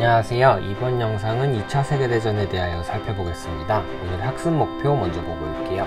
안녕하세요. 이번 영상은 2차 세계대전에 대하여 살펴보겠습니다. 오늘의 학습 목표 먼저 보고 올게요.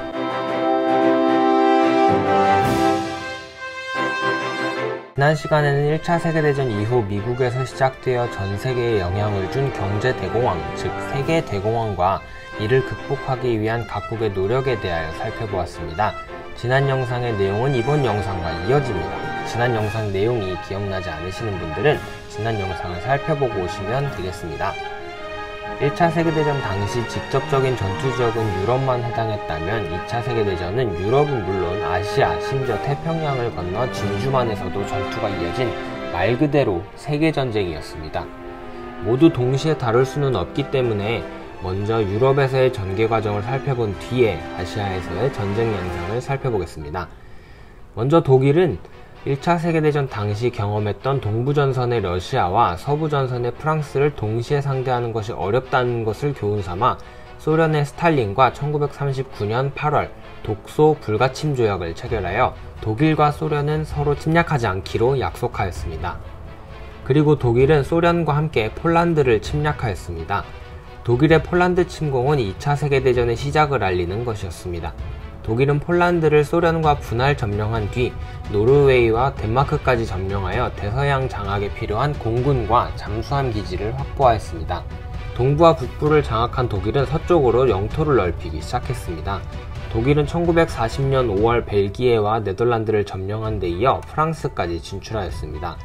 지난 시간에는 1차 세계대전 이후 미국에서 시작되어 전 세계에 영향을 준 경제대공황, 즉 세계대공황과 이를 극복하기 위한 각국의 노력에 대하여 살펴보았습니다. 지난 영상의 내용은 이번 영상과 이어집니다. 지난 영상 내용이 기억나지 않으시는 분들은 지난 영상을 살펴보고 오시면 되겠습니다. 1차 세계대전 당시 직접적인 전투지역은 유럽만 해당했다면 2차 세계대전은 유럽은 물론 아시아, 심지어 태평양을 건너 진주만에서도 전투가 이어진 말 그대로 세계전쟁이었습니다. 모두 동시에 다룰 수는 없기 때문에 먼저 유럽에서의 전개 과정을 살펴본 뒤에 아시아에서의 전쟁 양상을 살펴보겠습니다. 먼저 독일은 1차 세계대전 당시 경험했던 동부전선의 러시아와 서부전선의 프랑스를 동시에 상대하는 것이 어렵다는 것을 교훈삼아 소련의 스탈린과 1939년 8월 독소 불가침 조약을 체결하여 독일과 소련은 서로 침략하지 않기로 약속하였습니다. 그리고 독일은 소련과 함께 폴란드를 침략하였습니다. 독일의 폴란드 침공은 2차 세계대전의 시작을 알리는 것이었습니다. 독일은 폴란드를 소련과 분할 점령한 뒤 노르웨이와 덴마크까지 점령하여 대서양 장악에 필요한 공군과 잠수함 기지를 확보하였습니다. 동부와 북부를 장악한 독일은 서쪽으로 영토를 넓히기 시작했습니다. 독일은 1940년 5월 벨기에와 네덜란드를 점령한 데 이어 프랑스까지 진출하였습니다.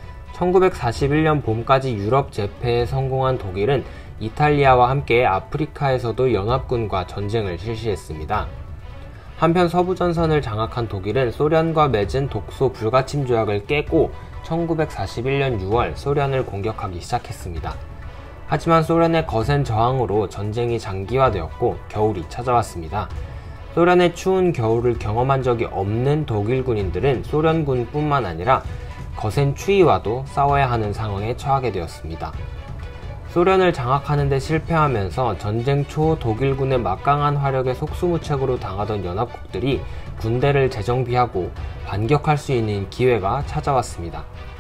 1941년 봄까지 유럽 제패에 성공한 독일은 이탈리아와 함께 아프리카에서도 연합군과 전쟁을 실시했습니다. 한편 서부전선을 장악한 독일은 소련과 맺은 독소 불가침 조약을 깨고 1941년 6월 소련을 공격하기 시작했습니다. 하지만 소련의 거센 저항으로 전쟁이 장기화되었고 겨울이 찾아왔습니다. 소련의 추운 겨울을 경험한 적이 없는 독일 군인들은 소련군뿐만 아니라 거센 추위와도 싸워야 하는 상황에 처하게 되었습니다. 소련을 장악하는 데 실패하면서 전쟁 초 독일군의 막강한 화력에 속수무책으로 당하던 연합국들이 군대를 재정비하고 반격할 수 있는 기회가 찾아왔습니다.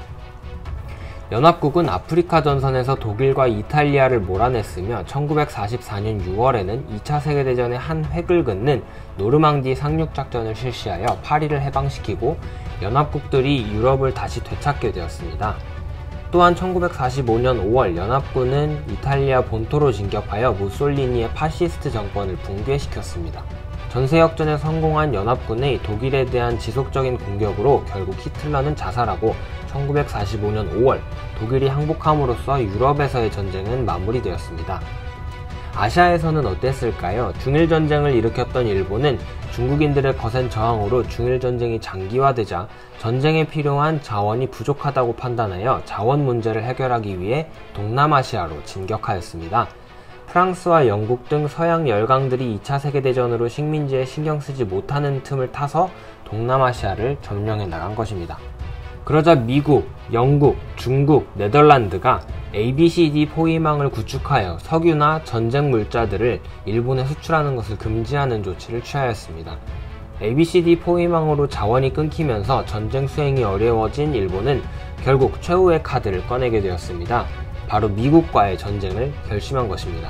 연합국은 아프리카 전선에서 독일과 이탈리아를 몰아냈으며 1944년 6월에는 2차 세계대전의 한 획을 긋는 노르망디 상륙작전을 실시하여 파리를 해방시키고 연합국들이 유럽을 다시 되찾게 되었습니다. 또한 1945년 5월 연합군은 이탈리아 본토로 진격하여 무솔리니의 파시스트 정권을 붕괴시켰습니다. 전세역전에 성공한 연합군의 독일에 대한 지속적인 공격으로 결국 히틀러는 자살하고 1945년 5월 독일이 항복함으로써 유럽에서의 전쟁은 마무리되었습니다. 아시아에서는 어땠을까요? 중일전쟁을 일으켰던 일본은 중국인들의 거센 저항으로 중일전쟁이 장기화되자 전쟁에 필요한 자원이 부족하다고 판단하여 자원 문제를 해결하기 위해 동남아시아로 진격하였습니다. 프랑스와 영국 등 서양 열강들이 2차 세계대전으로 식민지에 신경 쓰지 못하는 틈을 타서 동남아시아를 점령해 나간 것입니다. 그러자 미국, 영국, 중국, 네덜란드가 ABCD 포위망을 구축하여 석유나 전쟁 물자들을 일본에 수출하는 것을 금지하는 조치를 취하였습니다. ABCD 포위망으로 자원이 끊기면서 전쟁 수행이 어려워진 일본은 결국 최후의 카드를 꺼내게 되었습니다. 바로 미국과의 전쟁을 결심한 것입니다.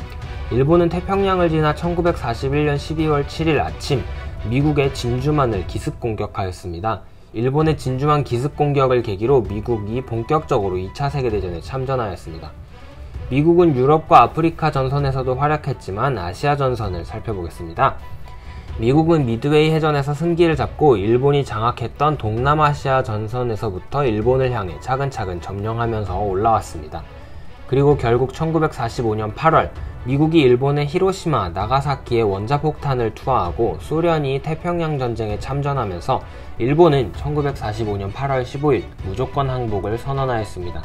일본은 태평양을 지나 1941년 12월 7일 아침 미국의 진주만을 기습 공격하였습니다. 일본의 진주만 기습 공격을 계기로 미국이 본격적으로 2차 세계대전에 참전하였습니다. 미국은 유럽과 아프리카 전선에서도 활약했지만 아시아 전선을 살펴보겠습니다. 미국은 미드웨이 해전에서 승기를 잡고 일본이 장악했던 동남아시아 전선에서부터 일본을 향해 차근차근 점령하면서 올라왔습니다. 그리고 결국 1945년 8월 미국이 일본의 히로시마, 나가사키에 원자폭탄을 투하하고 소련이 태평양 전쟁에 참전하면서 일본은 1945년 8월 15일 무조건 항복을 선언하였습니다.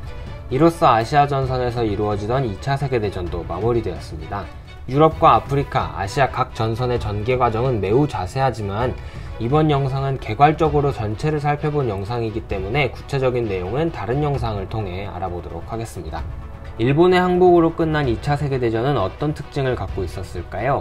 이로써 아시아 전선에서 이루어지던 2차 세계대전도 마무리되었습니다. 유럽과 아프리카, 아시아 각 전선의 전개 과정은 매우 자세하지만 이번 영상은 개괄적으로 전체를 살펴본 영상이기 때문에 구체적인 내용은 다른 영상을 통해 알아보도록 하겠습니다. 일본의 항복으로 끝난 2차 세계대전은 어떤 특징을 갖고 있었을까요?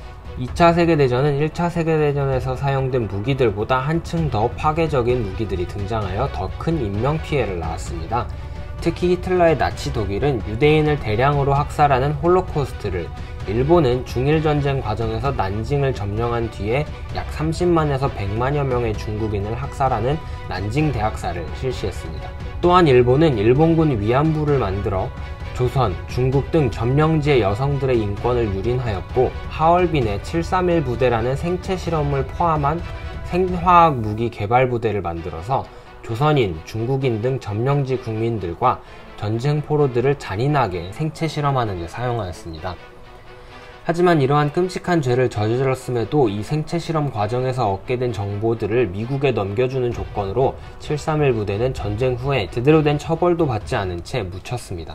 2차 세계대전은 1차 세계대전에서 사용된 무기들보다 한층 더 파괴적인 무기들이 등장하여 더 큰 인명피해를 낳았습니다. 특히 히틀러의 나치 독일은 유대인을 대량으로 학살하는 홀로코스트를, 일본은 중일전쟁 과정에서 난징을 점령한 뒤에 약 30만에서 100만여 명의 중국인을 학살하는 난징 대학살을 실시했습니다. 또한 일본은 일본군 위안부를 만들어 조선, 중국 등 점령지의 여성들의 인권을 유린하였고, 하얼빈의 731 부대라는 생체 실험을 포함한 생화학 무기 개발 부대를 만들어서 조선인, 중국인 등 점령지 국민들과 전쟁 포로들을 잔인하게 생체 실험하는 데 사용하였습니다. 하지만 이러한 끔찍한 죄를 저질렀음에도 이 생체 실험 과정에서 얻게 된 정보들을 미국에 넘겨주는 조건으로 731 부대는 전쟁 후에 제대로 된 처벌도 받지 않은 채 묻혔습니다.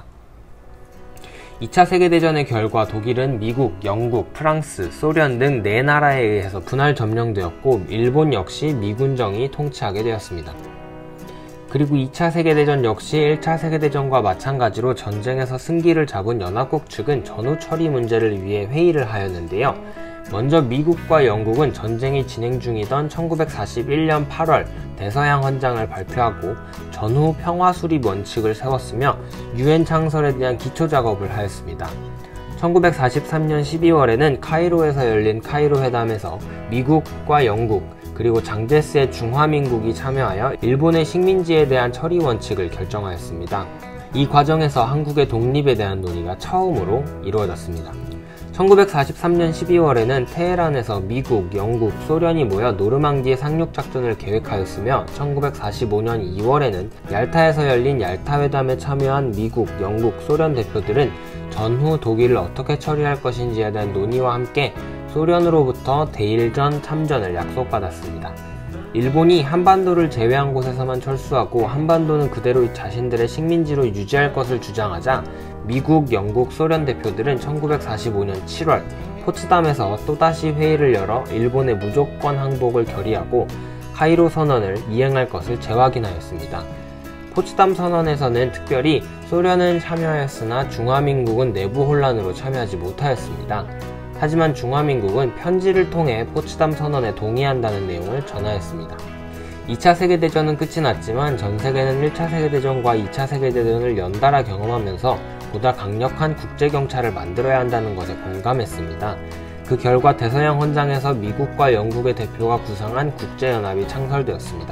2차 세계대전의 결과 독일은 미국, 영국, 프랑스, 소련 등 4나라에 의해서 분할 점령되었고, 일본 역시 미군정이 통치하게 되었습니다. 그리고 2차 세계대전 역시 1차 세계대전과 마찬가지로 전쟁에서 승기를 잡은 연합국 측은 전후 처리 문제를 위해 회의를 하였는데요. 먼저 미국과 영국은 전쟁이 진행 중이던 1941년 8월 대서양 헌장을 발표하고 전후 평화 수립 원칙을 세웠으며 유엔 창설에 대한 기초 작업을 하였습니다. 1943년 12월에는 카이로에서 열린 카이로 회담에서 미국과 영국 그리고 장제스의 중화민국이 참여하여 일본의 식민지에 대한 처리 원칙을 결정하였습니다. 이 과정에서 한국의 독립에 대한 논의가 처음으로 이루어졌습니다. 1943년 12월에는 테헤란에서 미국, 영국, 소련이 모여 노르망디의 상륙작전을 계획하였으며 1945년 2월에는 얄타에서 열린 얄타회담에 참여한 미국, 영국, 소련 대표들은 전후 독일을 어떻게 처리할 것인지에 대한 논의와 함께 소련으로부터 대일전 참전을 약속받았습니다. 일본이 한반도를 제외한 곳에서만 철수하고 한반도는 그대로 자신들의 식민지로 유지할 것을 주장하자 미국, 영국, 소련 대표들은 1945년 7월 포츠담에서 또다시 회의를 열어 일본의 무조건 항복을 결의하고 카이로 선언을 이행할 것을 재확인하였습니다. 포츠담 선언에서는 특별히 소련은 참여하였으나 중화민국은 내부 혼란으로 참여하지 못하였습니다. 하지만 중화민국은 편지를 통해 포츠담 선언에 동의한다는 내용을 전하였습니다. 2차 세계대전은 끝이 났지만 전세계는 1차 세계대전과 2차 세계대전을 연달아 경험하면서 보다 강력한 국제경찰을 만들어야 한다는 것에 공감했습니다. 그 결과 대서양 헌장에서 미국과 영국의 대표가 구성한 국제연합이 창설되었습니다.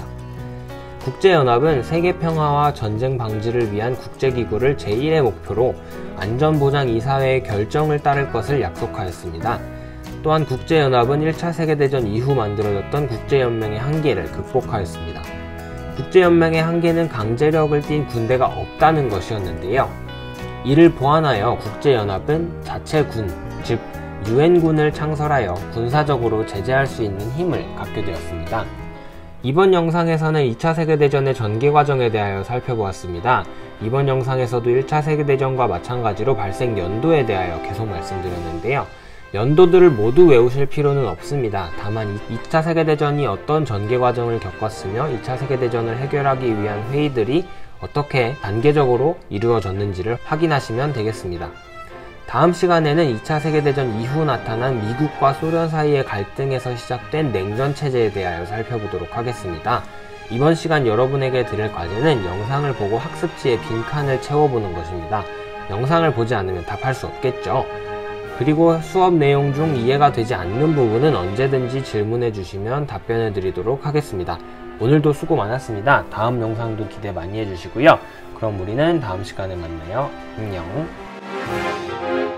국제연합은 세계평화와 전쟁 방지를 위한 국제기구를 제1의 목표로 안전보장이사회의 결정을 따를 것을 약속하였습니다. 또한 국제연합은 1차 세계대전 이후 만들어졌던 국제연맹의 한계를 극복하였습니다. 국제연맹의 한계는 강제력을 띤 군대가 없다는 것이었는데요. 이를 보완하여 국제연합은 자체군, 즉 유엔군을 창설하여 군사적으로 제재할 수 있는 힘을 갖게 되었습니다. 이번 영상에서는 2차 세계대전의 전개 과정에 대하여 살펴보았습니다. 이번 영상에서도 1차 세계대전과 마찬가지로 발생 연도에 대하여 계속 말씀드렸는데요. 연도들을 모두 외우실 필요는 없습니다. 다만 2차 세계대전이 어떤 전개 과정을 겪었으며 2차 세계대전을 해결하기 위한 회의들이 어떻게 단계적으로 이루어졌는지를 확인하시면 되겠습니다. 다음 시간에는 2차 세계대전 이후 나타난 미국과 소련 사이의 갈등에서 시작된 냉전체제에 대하여 살펴보도록 하겠습니다. 이번 시간 여러분에게 드릴 과제는 영상을 보고 학습지에 빈칸을 채워보는 것입니다. 영상을 보지 않으면 답할 수 없겠죠. 그리고 수업 내용 중 이해가 되지 않는 부분은 언제든지 질문해 주시면 답변해 드리도록 하겠습니다. 오늘도 수고 많았습니다. 다음 영상도 기대 많이 해주시고요. 그럼 우리는 다음 시간에 만나요. 안녕.